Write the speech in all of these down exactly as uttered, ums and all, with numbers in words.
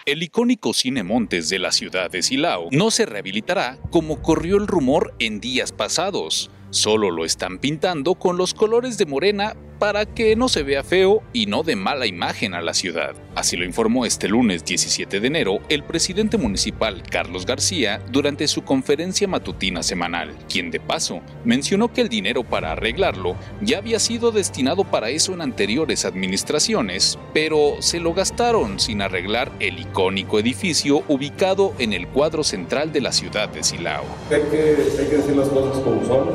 El icónico Cine Montes de la ciudad de Silao no se rehabilitará como corrió el rumor en días pasados. Solo lo están pintando con los colores de Morena para que no se vea feo y no dé mala imagen a la ciudad. Así lo informó este lunes diecisiete de enero el presidente municipal Carlos García durante su conferencia matutina semanal, quien de paso mencionó que el dinero para arreglarlo ya había sido destinado para eso en anteriores administraciones, pero se lo gastaron sin arreglar el icónico edificio ubicado en el cuadro central de la ciudad de Silao. Hay que, hay que decir las cosas como son.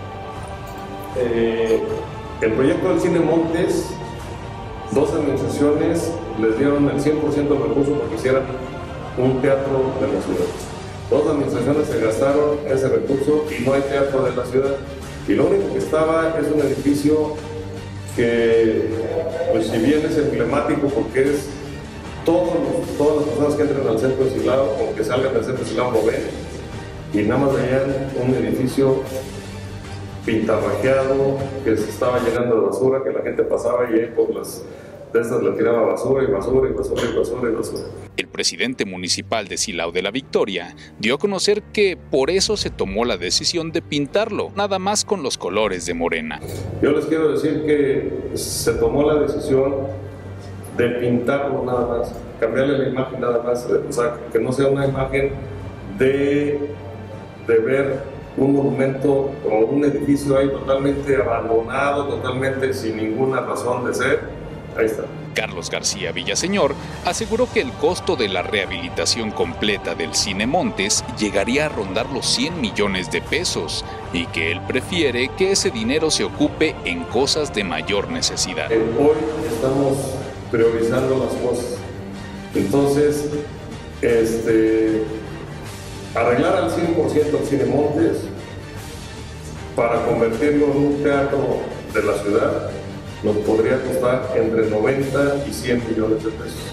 Eh... El proyecto del Cine Montes, dos administraciones les dieron el cien por ciento del recurso para que hicieran un teatro de la ciudad. Dos administraciones se gastaron ese recurso y no hay teatro de la ciudad. Y lo único que estaba es un edificio que, pues si bien es emblemático porque es todos los, todas las personas que entran al centro de Silao o que salgan del centro de Silao lo ven y nada más veían un edificio pintarrajeado, que se estaba llenando de basura, que la gente pasaba y ahí por las de estas le tiraba basura y basura y basura y basura y basura. El presidente municipal de Silao de la Victoria dio a conocer que por eso se tomó la decisión de pintarlo, nada más con los colores de Morena. Yo les quiero decir que se tomó la decisión de pintarlo nada más, cambiarle la imagen nada más, o sea, que no sea una imagen de, de ver un monumento o un edificio ahí totalmente abandonado, totalmente sin ninguna razón de ser. Ahí está. Carlos García Villaseñor aseguró que el costo de la rehabilitación completa del Cine Montes llegaría a rondar los cien millones de pesos y que él prefiere que ese dinero se ocupe en cosas de mayor necesidad. Eh, hoy estamos priorizando las cosas. Entonces, este... arreglar al cien por ciento el Cine Montes para convertirlo en un teatro de la ciudad nos podría costar entre noventa y cien millones de pesos.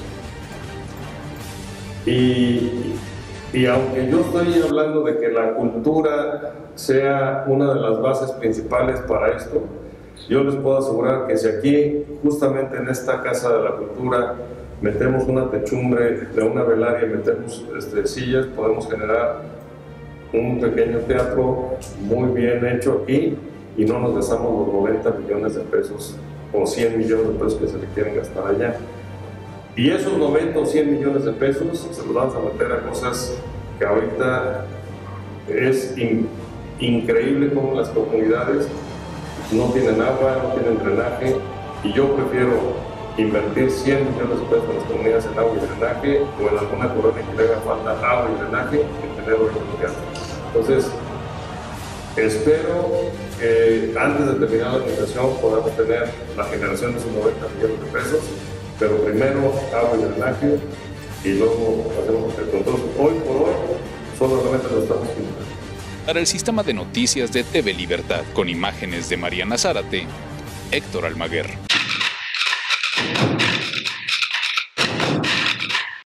Y, y aunque yo estoy hablando de que la cultura sea una de las bases principales para esto, yo les puedo asegurar que si aquí, justamente en esta Casa de la Cultura, metemos una techumbre de una velaria y metemos este, sillas, podemos generar un pequeño teatro muy bien hecho aquí y no nos gastamos los noventa millones de pesos o cien millones de pesos que se le quieren gastar allá. Y esos noventa o cien millones de pesos se los vamos a meter a cosas que ahorita es in, increíble cómo las comunidades no tienen agua, no tienen drenaje, y yo prefiero invertir cien millones de pesos en las comunidades en agua y drenaje o en alguna colonia que le haga falta agua y drenaje que tener hoy en día. Entonces, espero que antes de terminar la administración podamos tener la generación de esos noventa millones de pesos, pero primero agua y drenaje y luego hacemos el control. Hoy por hoy solamente lo estamos pintando. Para el sistema de noticias de T V Libertad, con imágenes de Mariana Zárate, Héctor Almaguer.